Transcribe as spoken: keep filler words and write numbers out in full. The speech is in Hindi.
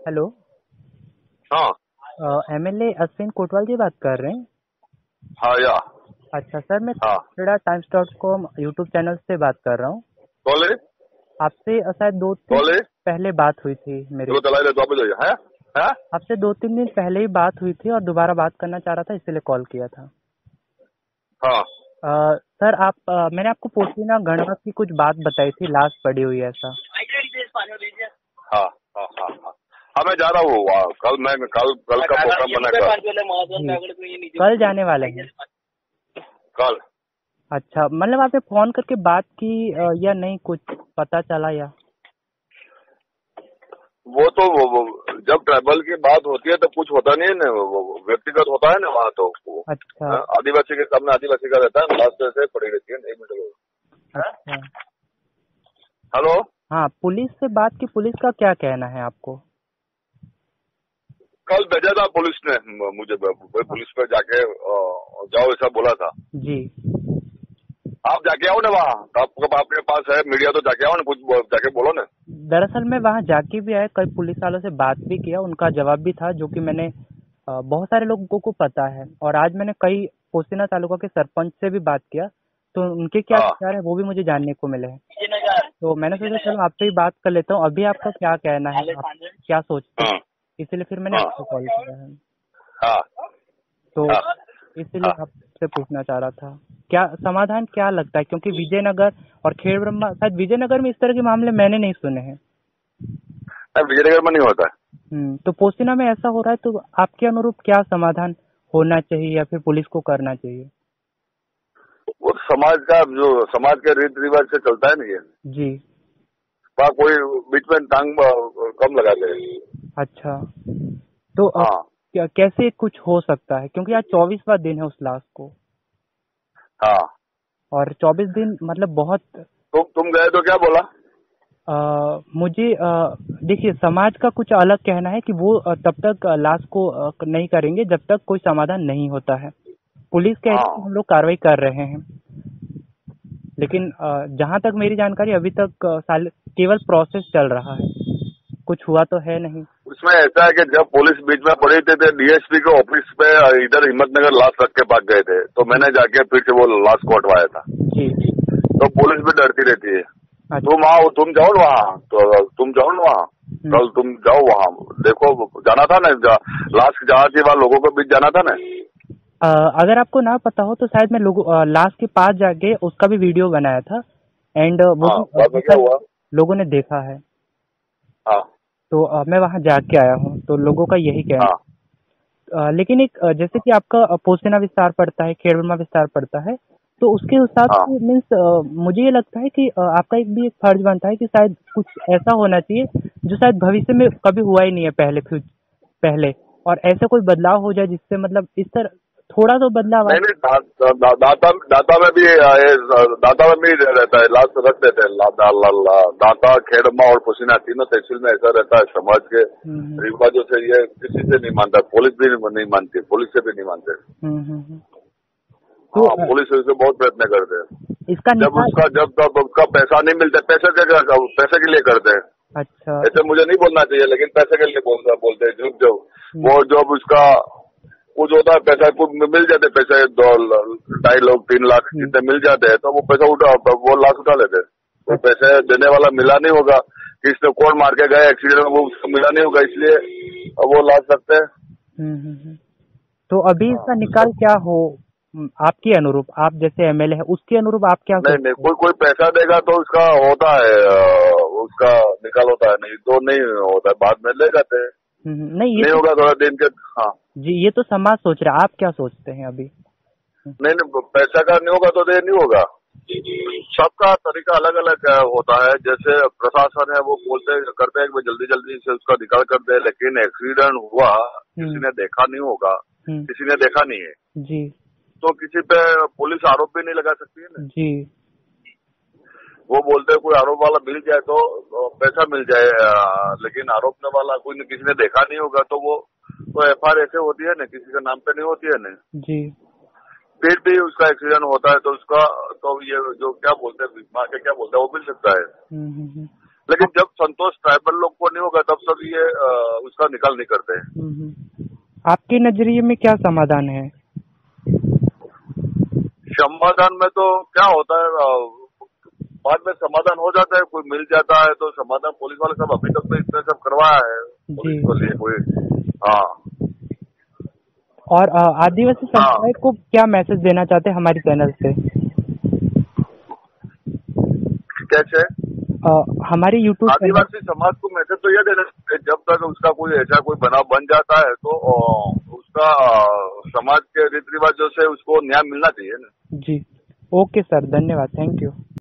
हेलो। हाँ। एमएलए अश्विन कोटवाल जी बात कर रहे हैं। हाँ या। अच्छा सर, मैं हाँ कचड़ा times dot com YouTube channel से बात कर रहा हूँ। बोले आपसे अ, शायद दो तीन दिन बोले पहले बात हुई थी मेरी। चलो चला ले वापस जाइए। है है आपसे दो तीन दिन पहले ही बात हुई थी और दोबारा बात करना चाह रहा था, इसीलिए कॉल किया था। हाँ अ, सर आप अ, मैंने आपको पोस्टिना गणना की कुछ बात बताई थी, लाश पड़ी हुई है ऐसा। हाँ हाँ हाँ हाँ हाँ मैं जा रहा हूँ वहाँ। कल मैं कल कल का प्रोग्राम बना कर जी, कल जाने वाले हैं। कल। अच्छा, मतलब आपने फोन करके बात की अ, या नहीं, कुछ पता चला या? वो तो वो, वो, जब ट्राइबल की बात होती है तो कुछ होता नहीं है ना, वो, वो व्यक्तिगत होता है ना वहाँ तो वो, अच्छा। हाँ, आदिवासी के सामने आदिवासी का रहता है, लास्ट से पड़ी रहती है। एक मिनट लो। अच्छा। हेलो। हाँ, पुलिस से बात की, पुलिस का क्या कहना है आपको? कल भेजा था पुलिस ने म- मुझे ब- हाँ, पुलिस पे जाके अ, जाओ ऐसा बोला था। जी। आप जाके आओ ना वहाँ। आप आपके पास है मीडिया तो जाके आओ ना, कुछ बो- जाके बोलो ना। दरअसल मैं वहाँ जाके भी आया, कई पुलिस वालों से बात भी किया, उनका जवाब भी था जो कि मैंने अ, बहुत सारे लोगों को पता है। और आज मैंने कई पोस्टिना तालुका के सरपंच से भी बात किया, तो उनके क्या हाँ विचार है वो भी मुझे जानने को मिले हैं। तो मैंने सोचा चलो आपसे ही बात कर लेता हूँ, अभी आपका क्या कहना है, आप क्या सोचते हैं? हाँ इसीलिए फिर मैंने हाँ आपको कॉल किया है। हाँ तो हाँ इसीलिए हाँ। आपसे पूछना चाह रहा था, क्या समाधान क्या लगता है, क्योंकि विजयनगर और खेड़ ब्रह्मा, शायद विजयनगर में इस तरह के मामले मैंने नहीं सुने हैं। नहीं, विजयनगर में नहीं होता है। हम्म, तो पोस्टिना में ऐसा हो रहा है, तो आपके अनुरूप क्या समाधान होना चाहिए या फिर पुलिस को करना चाहिए? वो समाज का जो समाज के रीति रिवाज से चलता है नहीं है। जी। वहाँ कोई बीच में टांग अ, कम लगाते हैं। अच्छा, तो अब हाँ क्या कैसे कुछ हो सकता है, क्योंकि आज चौबीसवां दिन है उस लाश को, हाँ। और चौबीस दिन मतलब बहुत। तुम तुम गए तो क्या बोला? अ, मुझे अ, देखिए, समाज का कुछ अलग कहना है कि वो अ, तब तक अ, लाश को अ, नहीं करेंगे जब तक कोई समाधान नहीं होता है। पुलिस कह रही है कि हाँ हम लोग कार्रवाई कर रहे हैं, लेकिन अ, जहां तक मेरी जानकारी अभी तक अ, साल केवल प्रोसेस चल रहा है, कुछ हुआ तो है नहीं। उसमें ऐसा है कि जब पुलिस बीच में पड़ी थी तो डीएसपी के ऑफिस पे इधर हिम्मतनगर लाश रख के भाग गए थे, तो जी। मैंने जाके फिर से वो लाश को हटवाया था। जी। तो पुलिस भी डरती रहती है। तुम अच्छा। आओ, तुम जाओ ना वहाँ, तो तुम जाओ ना वहाँ। हम्म। कल तुम जाओ वहाँ, देखो। जाना था ना, जा, लाश जहाँ थी वहाँ लोगों के बीच जाना था ना। अ, अगर आपको ना पता हो तो शायद मैं लोगों अ, लाश के पास जाके उसका भी वीडियो बनाया था, एंड वो हाँ, भी अ, बाद में बहुत क्या सारे हुआ? लोगों ने देखा है। हाँ तो अ, मैं वहां जाके आया हूँ, तो लोगों का यही कहना हाँ है। अ, लेकिन एक अ, जैसे कि आपका अ, पोस्टिना विस्तार पड़ता है, खेड़ब्रह्मा विस्तार पड़ता है, तो उसके हिसाब हाँ। से मीन्स मुझे ये लगता है कि अ, आपका एक भी एक फर्ज बनता है कि शायद कुछ ऐसा होना चाहिए जो शायद भविष्य में कभी हुआ ही नहीं है पहले, फ्यूच पहले, और ऐसा कोई बदलाव हो जाए जिससे मतलब इस तरह थोड़ा तो बदलाव आए। नहीं नहीं, दा, दा, दा, दाता दाता में भी आ, ये, दाता में भी रहता है, लाश रख देते हैं। ला, दा, ला, ला, दाता, खेड़मा और पुसीना तीनों तहसील में ऐसा रहता है। समाज के हम्म। रिवाजों से ये किसी से नहीं मानता, पुलिस भी नहीं मानती, पुलिस से भी नहीं मानते। हम्म। हम्म। हम्म। तो हाँ, अ, पुलिस इसे बहुत प्रयत्न करते हैं। इसका जब निकाल। उसका जब तब उसका पैसा नहीं मिलता, पैसे के पैसे के लिए करते हैं। अच्छा। ऐसे मुझे नहीं बोलना चाहिए, लेकिन पैसे के लिए बोलता बोलते हैं। जब जब हम्म। वो जब उसका कुछ होता है, पैसा कुछ मिल जाते, पैसे दो ढाई लाख तीन लाख हम्म। जितने मिल जाते हैं, तो वो पैसा उठा, वो लाश उठा लेते हैं। वो अच्छा। पैसे देने वाला मिला नहीं होगा, किसने कौन मार के गया एक्सीडेंट में, वो उसको मिला नहीं होगा, इसलिए वो लाश रखते हैं। हम्म। हम्म। हम्म। तो अभी हाँ, इसका निकाल क्या हो, हम्म, आपके अनुरूप, आप जैसे एमएलए है उसके अनुरूप आप क्या नहीं नहीं, सोचते हैं? कोई कोई पैसा देगा तो उसका होता है, अ, उसका निकाल होता है, नहीं तो नहीं होता है, बाद में ले जाते हैं। हम्म। हम्म। नहीं, ये नहीं तो होगा थोड़ा दिन के। हाँ। जी, ये तो समाज सोच रहा है, आप क्या सोचते हैं अभी? हम्म। नहीं नहीं, पैसा का नहीं होगा तो दे नहीं होगा। सबका तरीका अलग अलग होता है। जैसे प्रशासन है वो बोलते करते हैं कि जल्दी जल्दी से उसका निकाल कर दे, लेकिन एक्सीडेंट हुआ, किसी हम्म। ने देखा नहीं होगा, हम्म। किसी ने देखा नहीं है, जी। तो किसी पे पुलिस आरोप भी नहीं लगा सकती है ना। जी। वो बोलते हैं कोई आरोप वाला मिल जाए तो तो पैसा मिल जाए, अ, लेकिन आरोपने वाला कोई न- किसी ने देखा नहीं होगा, तो वो तो एफ आई आर ऐसे होती है ना, किसी के नाम पे नहीं होती है ना। जी। फिर भी उसका एक्सीडेंट होता है तो उसका तो ये जो क्या बोलते हैं बीमा के क्या बोलते हैं वो मिल सकता है। हम्म। हम्म। हम्म। लेकिन जब संतोष ट्राइबल लोग को नहीं होगा तब सब ये आ, उसका निकाल नहीं करते हैं। हम्म। आपके नजरिए में क्या समाधान है? समाधान में तो क्या होता है, आ, बाद में समाधान हो जाता है, कोई मिल जाता है तो समाधान। पुलिस वाले सब अभी तक तो इतने सब करवाया है पुलिस को लिए कोई। हाँ। और आ, आदिवासी समुदाय को क्या मैसेज देना चाहते हैं हमारी चैनल से? कैसे? आ, हमारे यूट्यूब आदिवासी समाज को मैसेज तो यह देना, जब तक उसका कोई ऐसा कोई बनाव बन जाता है तो उसका समाज के रीति रिवाजों से उसको न्याय मिलना चाहिए ना। जी, ओके सर, धन्यवाद, थैंक यू।